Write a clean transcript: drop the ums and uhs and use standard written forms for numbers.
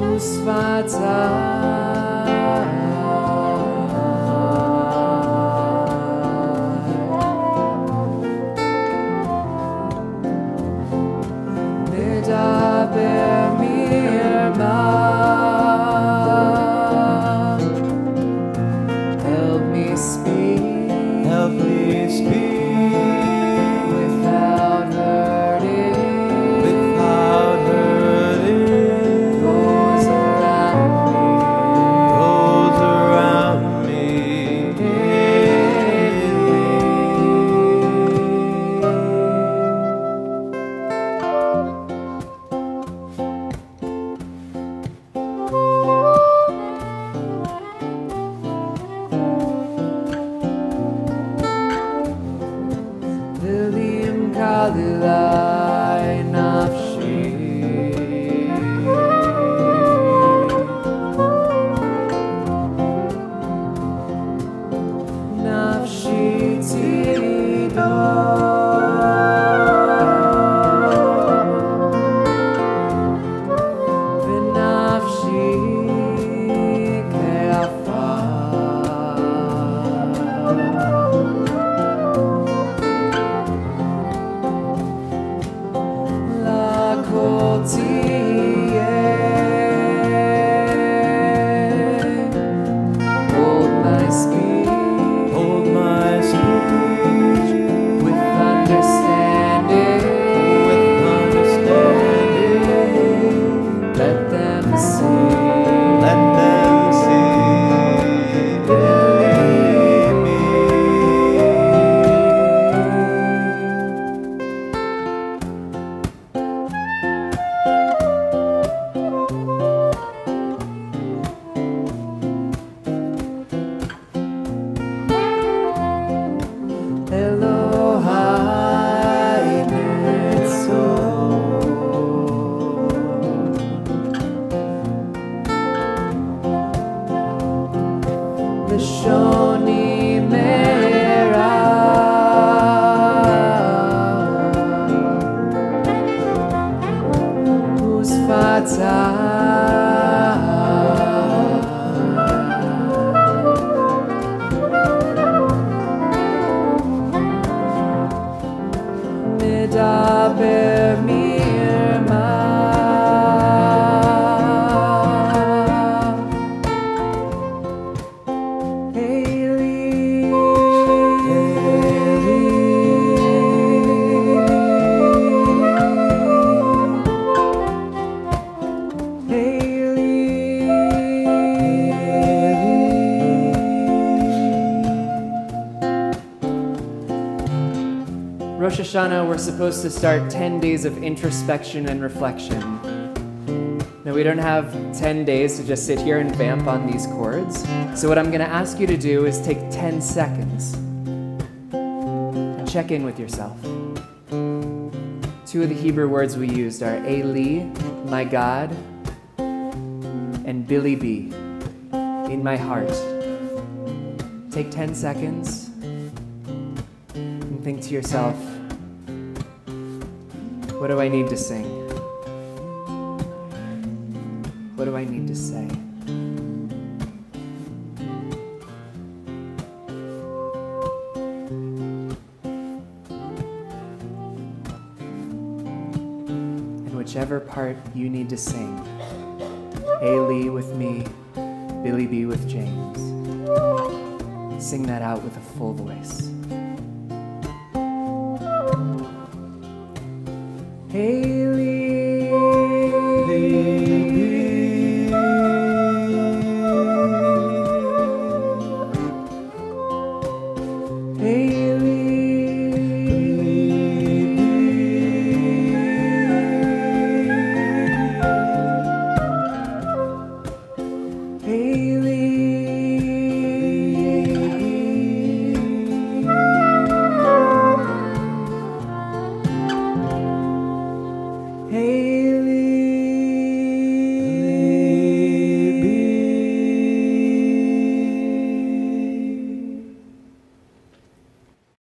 Rosh Hashanah, we're supposed to start 10 days of introspection and reflection. Now, we don't have 10 days to just sit here and vamp on these chords. So what I'm going to ask you to do is take 10 seconds and check in with yourself. Two of the Hebrew words we used are Eli, my God, and Billy B, in my heart. Take 10 seconds and think to yourself, what do I need to sing? What do I need to say? And whichever part you need to sing, A. Lee with me, Billy B with James, sing that out with a full voice. Hey.